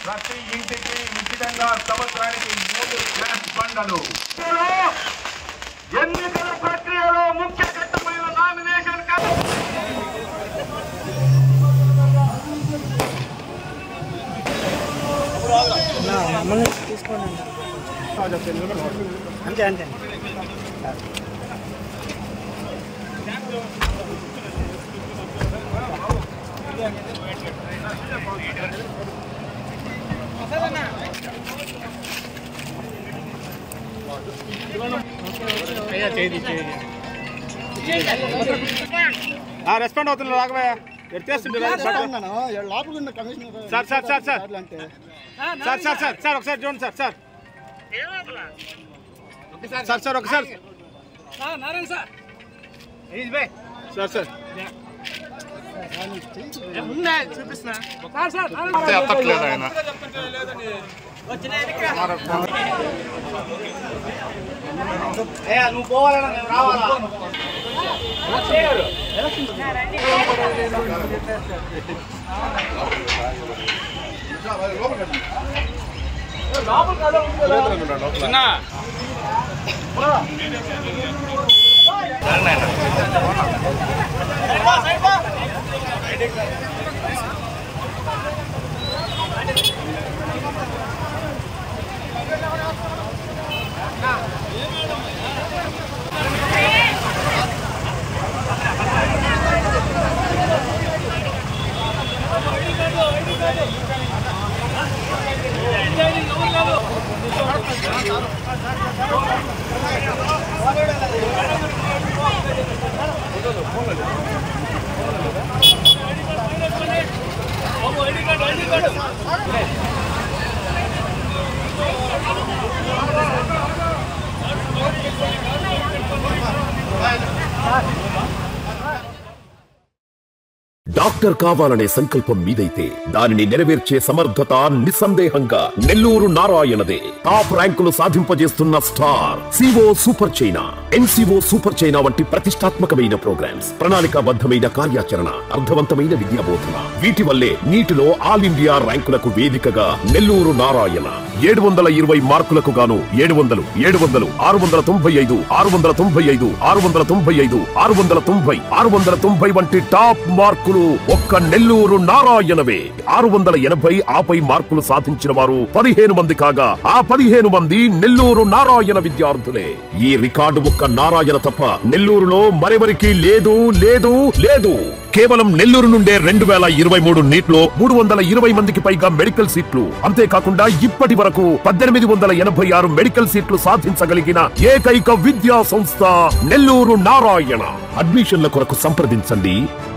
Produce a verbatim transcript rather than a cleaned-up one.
ప్రతి ఇంటికి ఉచితంగా సంవత్సరానికి మూడు గ్యాస్ బండలు. ఎన్నికల ప్రక్రియలో ముఖ్య ఘట్టమైన నామినేషన్ తీసుకోండి అంతే అంతే రెస్పాండ్ అవుతున్నారు Raghavayya sir sir sir sir sir sir sir sir ఒకసారి చూడండి సార్ సార్ సార్ సార్ ఒకసారి సార్ సార్ చూపిస్తున్నా ఎత్తట్లేదు ఆయన నువ్వు పోవాలన్నా మేము రావాలా డాక్టర్ కావాలనే సంకల్పం మీదైతే దానిని నెరవేర్చే సమర్థత నిస్సందేహంగా నెల్లూరు నారాయణదే. టాప్ ర్యాంకులు సాధింపజేస్తున్న star CO super chaina, NCO super chaina వంటి ప్రతిష్టాత్మకమైన ప్రోగ్రామ్స్, ప్రణాళికాబద్ధమైన కార్యాచరణ, అర్థవంతమైన విద్యాబోధన, వీటి వల్లే నీటిలో ఆల్ ఇండియా ర్యాంకులకు వేదికగా నెల్లూరు నారాయణ. ఏడు వందల ఇరవై మార్కులకు గాను ఏడు వందలు ఏడు వందలు ఆరు వందల తొంభై ఐదు ఆరు వందల తొంభై ఐదు ఆరు వందల తొంభై ఐదు ఆరు వందల తొంభై ఆరు వందల తొంభై వంటి టాప్ మార్కులు ఒక్క నెల్లూరు నారాయణవే. ఆరు వందల ఎనభై ఆపై మార్కులు సాధించిన వారు పదిహేను మంది కాగా ఆ పదిహేను మంది నెల్లూరు నారాయణ విద్యార్థులే. ఈ రికార్డు ఒక్క నారాయణ తప్ప నెల్లూరులో మరెవరికి లేదు లేదు లేదు. కేవలం నెల్లూరు నుండే రెండు వేల ఇరవై మూడు నీట్లో మూడు వందల ఇరవై మందికి పైగా మెడికల్ సీట్లు, అంతేకాకుండా ఇప్పటి వరకు పద్దెనిమిది వందల ఎనభై ఆరు మెడికల్ సీట్లు సాధించగలిగిన ఏకైక విద్యా సంస్థ నెల్లూరు నారాయణ. అడ్మిషన్ల కొరకు సంప్రదించండి